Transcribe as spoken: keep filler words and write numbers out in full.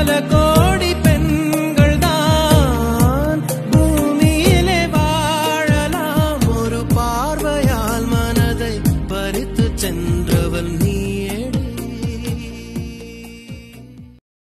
பல கோடி பெண்கள் தான் பூமியிலே வாழலாம். ஒரு பார்வையால் மனதை பறித்து சென்றவள் நீ.